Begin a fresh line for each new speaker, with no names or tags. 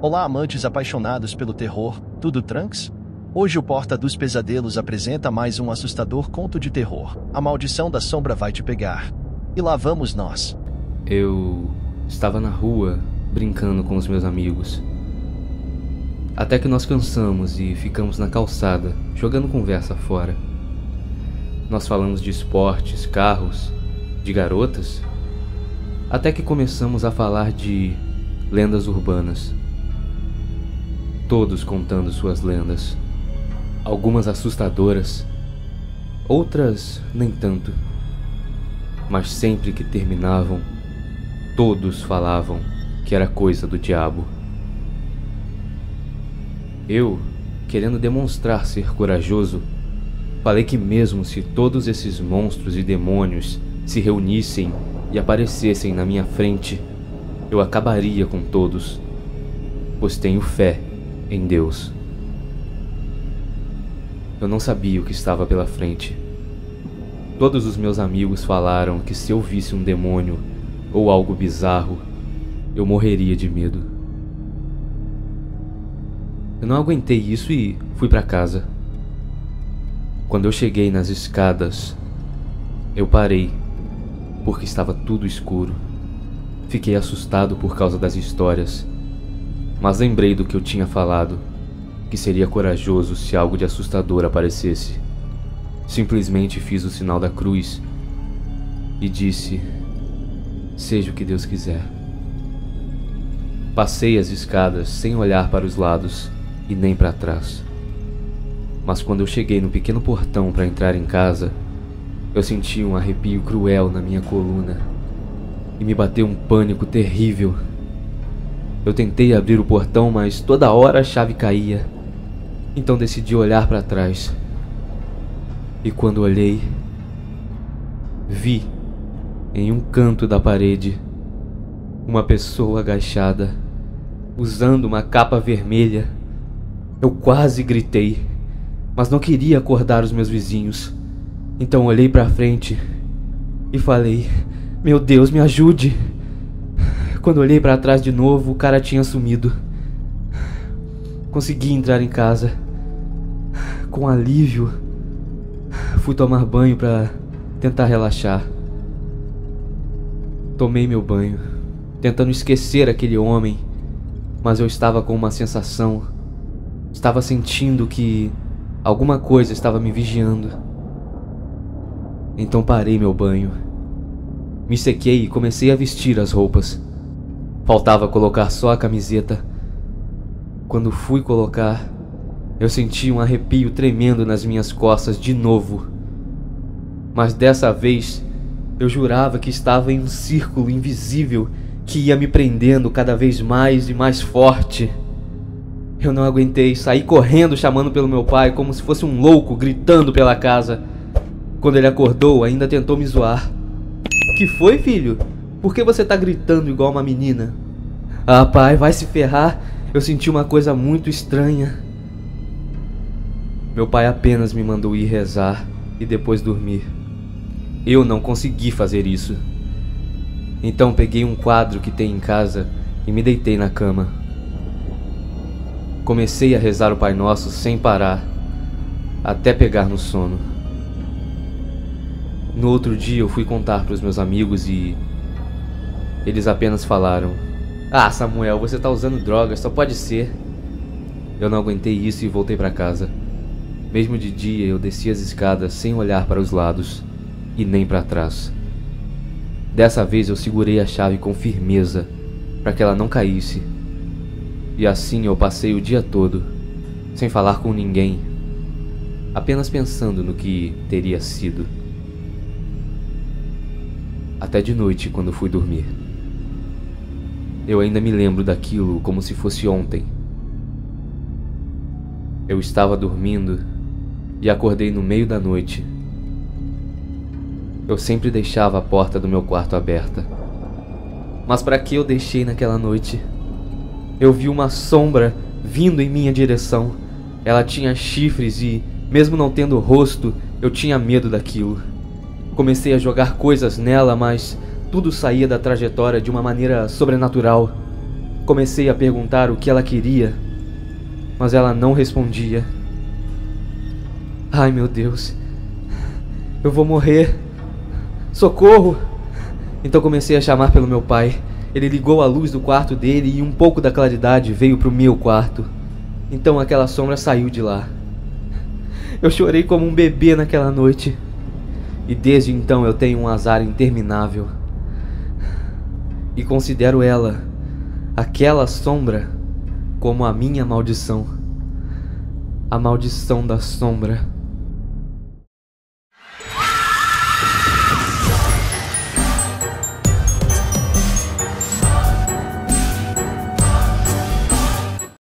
Olá, amantes apaixonados pelo terror, tudo tranks? Hoje o Porta dos Pesadelos apresenta mais um assustador conto de terror. A maldição da sombra vai te pegar. E lá vamos nós.
Eu estava na rua, brincando com os meus amigos. Até que nós cansamos e ficamos na calçada, jogando conversa fora. Nós falamos de esportes, carros, de garotas, até que começamos a falar de lendas urbanas. Todos contando suas lendas. Algumas assustadoras, outras nem tanto. Mas sempre que terminavam, todos falavam que era coisa do diabo. Eu, querendo demonstrar ser corajoso, falei que mesmo se todos esses monstros e demônios se reunissem e aparecessem na minha frente, eu acabaria com todos, pois tenho fé em Deus. Eu não sabia o que estava pela frente. Todos os meus amigos falaram que se eu visse um demônio ou algo bizarro, eu morreria de medo. Eu não aguentei isso e fui para casa. Quando eu cheguei nas escadas, eu parei, porque estava tudo escuro. Fiquei assustado por causa das histórias, mas lembrei do que eu tinha falado, que seria corajoso se algo de assustador aparecesse. Simplesmente fiz o sinal da cruz e disse: seja o que Deus quiser. Passei as escadas sem olhar para os lados e nem para trás. Mas quando eu cheguei no pequeno portão para entrar em casa, eu senti um arrepio cruel na minha coluna e me bateu um pânico terrível. Eu tentei abrir o portão, mas toda hora a chave caía. Então decidi olhar para trás. E quando olhei, vi, em um canto da parede, uma pessoa agachada, usando uma capa vermelha. Eu quase gritei, mas não queria acordar os meus vizinhos. Então olhei para frente e falei: meu Deus, me ajude! Quando olhei para trás de novo, o cara tinha sumido. Consegui entrar em casa. Com alívio, fui tomar banho para tentar relaxar. Tomei meu banho, tentando esquecer aquele homem, mas eu estava com uma sensação. Estava sentindo que alguma coisa estava me vigiando. Então parei meu banho. Me sequei e comecei a vestir as roupas. Faltava colocar só a camiseta. Quando fui colocar, eu senti um arrepio tremendo nas minhas costas de novo. Mas dessa vez, eu jurava que estava em um círculo invisível que ia me prendendo cada vez mais e mais forte. Eu não aguentei, saí correndo chamando pelo meu pai como se fosse um louco, gritando pela casa. Quando ele acordou, ainda tentou me zoar. Que foi, filho? Por que você tá gritando igual uma menina? Ah, pai, vai se ferrar. Eu senti uma coisa muito estranha. Meu pai apenas me mandou ir rezar e depois dormir. Eu não consegui fazer isso. Então peguei um quadro que tem em casa e me deitei na cama. Comecei a rezar o Pai Nosso sem parar, até pegar no sono. No outro dia eu fui contar para os meus amigos e eles apenas falaram: ah, Samuel, você tá usando drogas, só pode ser. Eu não aguentei isso e voltei para casa. Mesmo de dia eu desci as escadas sem olhar para os lados e nem para trás. Dessa vez eu segurei a chave com firmeza para que ela não caísse. E assim eu passei o dia todo, sem falar com ninguém, apenas pensando no que teria sido. Até de noite, quando fui dormir. Eu ainda me lembro daquilo como se fosse ontem. Eu estava dormindo e acordei no meio da noite. Eu sempre deixava a porta do meu quarto aberta. Mas para que eu deixei naquela noite? Eu vi uma sombra vindo em minha direção. Ela tinha chifres e, mesmo não tendo rosto, eu tinha medo daquilo. Comecei a jogar coisas nela, mas tudo saía da trajetória de uma maneira sobrenatural. Comecei a perguntar o que ela queria, mas ela não respondia. Ai, meu Deus, eu vou morrer. Socorro! Então comecei a chamar pelo meu pai. Ele ligou a luz do quarto dele e um pouco da claridade veio pro meu quarto. Então aquela sombra saiu de lá. Eu chorei como um bebê naquela noite. E desde então eu tenho um azar interminável. E considero ela, aquela sombra, como a minha maldição. A maldição da sombra.